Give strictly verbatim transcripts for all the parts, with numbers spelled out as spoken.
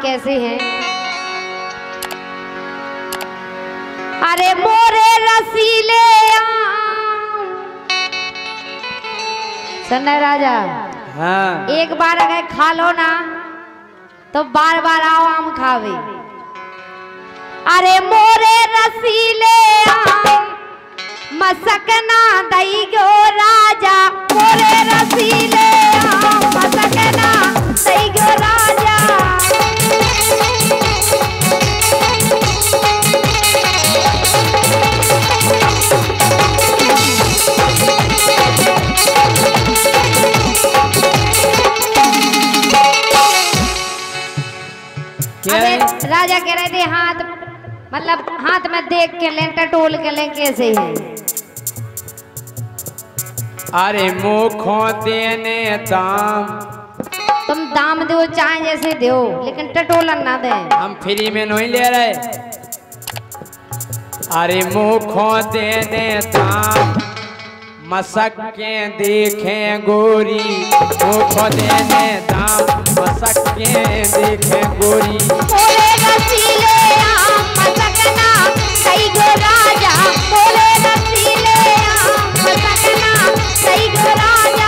कैसे हैं। अरे मोरे रसीले आम, सुन राजा। हाँ। एक बार अगर खा लो ना तो बार बार आओ आम खावे। अरे मोरे रसीले आम मसकना दई गो राजा, मोरे रसीले आम मसकना दई गो राजा। अबे राजा कह रहे थे हाथ मतलब हाथ में देख के लें टटोल के लें कैसे है। अरे मुखों देने दाम, तुम दाम दो चाहे जैसे दो लेकिन टटोलन ना दे। हम फ्री में नहीं ले रहे। अरे मुखों देने दाम मसक के देखें गोरी, मुखों देने दाम मसक के देखें गोरी। मोरे रसीले आम मसकना दई गो राजा, मोरे रसीले आम मसकना दई गो राजा।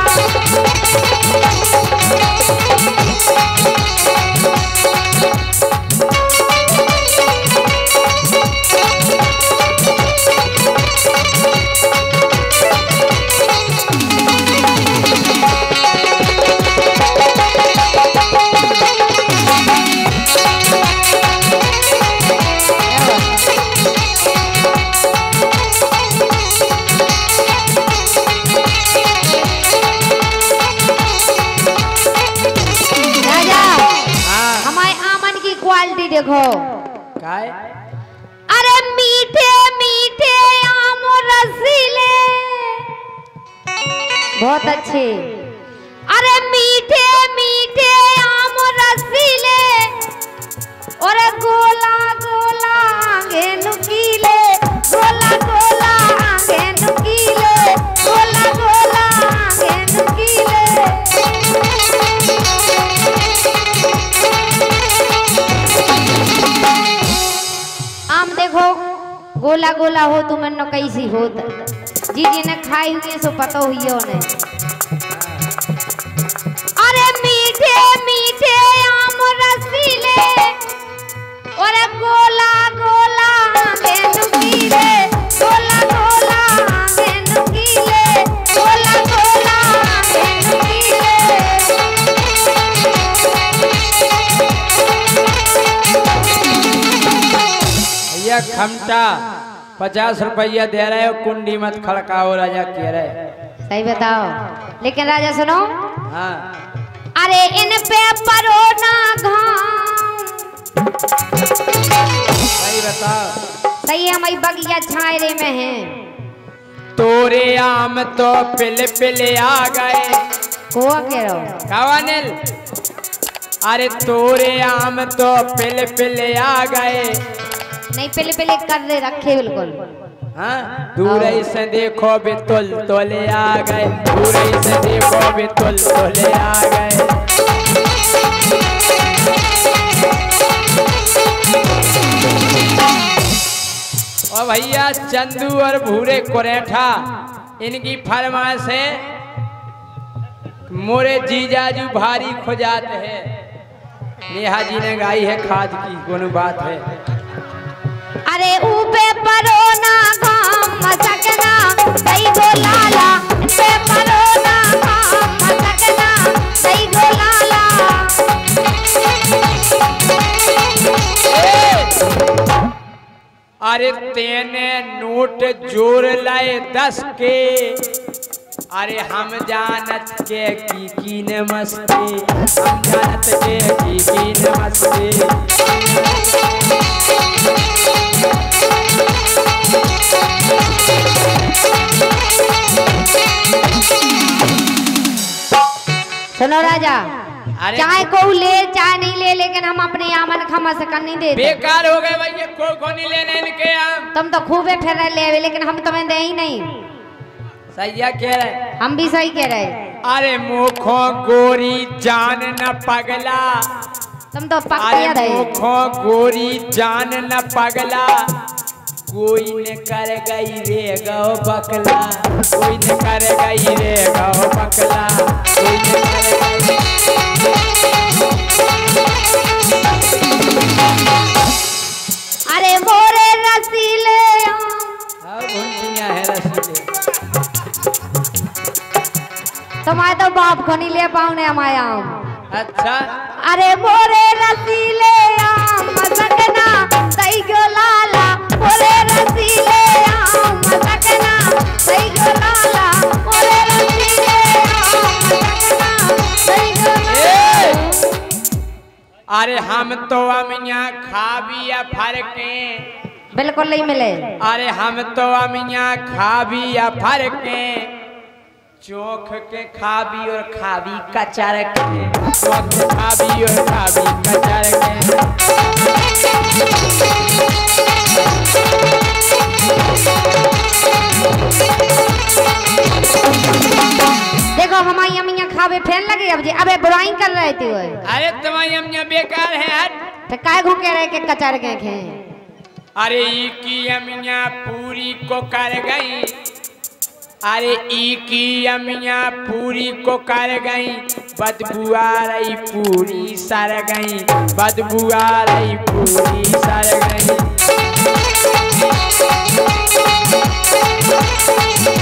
क्वालिटी देखो काय? अरे मीठे मीठे आम रसीले बहुत अच्छे। अरे मीठे मीठे आम रसीले और गोला गोला आगे नुकीले, गोला गोला आगे नुकीले, गोला गोला आगे नुकीले। आम देखो गोला गोला हो तुम न कैसी हो जी जी ने खाई हुई सो पता हुई हो ने। अरे मीठे मीठे आम रसीले और गोला गोला आगे नुकीले, गोला गोला आगे नुकीले, गोला गोला आगे नुकीले। खमटा पचास रुपया दे रहे हो, कुंडी मत खड़काओ राजा कह रहे। सही बताओ लेकिन राजा सुनो। हाँ। अरे इन पे परो ना घाम, सही बताओ। सही है मई बगिया छायरे में है। तोरे आम तो पिल पिल आ गए। को कह रहो कावानिल? अरे तोरे आम तो पिल पिल आ गए। नहीं पहले पहले कर दे रखे बिल्कुल। हाँ दूर से देखो भी तुल तोले आ गए, दूर से देखो भी तुल तोले आ गए। और भैया चंदू और भूरे कोरेठा इनकी फरमाइश है, मोरे जीजाजू भारी खुजात है। नेहा जी ने गाई है खाद की कोनो बात है। अरे ऊपे परो ना घाम मसकना दई गो लाला, पे परो ना घाम मसकना दई गो लाला। अरे तेने नोट जोड़ लाए दस के, अरे हम जानत के की की नमस्ते, हम जानत के की की नमस्ते। सुनो राजा, अरे चाहे को ले चाहे नहीं ले, लेकिन हम अपने आमन खमा से कर नहीं देते। बेकार हो गए भैया, को को नहीं लेने इनके आम। तुम तो खूबे फिर ले, लेकिन हम तुम्हें दे ही नहीं। सही कह रहे, हम भी सही कह रहे। अरे मुखो गोरी जान न पगला, तुम तो पक्का अरे याद है। मुखो गोरी जान न पगला, कोई ने कर गई रे गौ बकला, कोई ने कर गई रे गौ बकला, कोई ने कर गई। अरे मोरे रसीले हाँ घुंटियाँ है रसीले। तुम्हारे तो बाप को नहीं ले पाऊने हमारे आम। अच्छा अरे मोरे रसीले आम मसकना सही गो लाला, मोरे रसीले आम मसकना सही गो लाला, मोरे रसीले आम मसकना सही गो लाला। अरे हम तो अमिया खाबिया फरके, बिल्कुल नहीं मिले। अरे हम तो अमिया खाबिया फरके, चोख के खाबी और खाबी कचर के, चोख के खाबी और खाबी कचर के। देखो हमारी अम्मियाँ खावे फैन लगे अब जी, अबे बुराई कर रहे थे वो। अरे तुम्हारी अमिया बेकार है हट। तो काय घूके रहे के कचर के खे। अरे ई की अमिया पूरी को कर गई, अरे ई की अमिया पूरी को कर गई, बदबू आ रही पूरी सर गई, बदबू आ रही पूरी सर गई।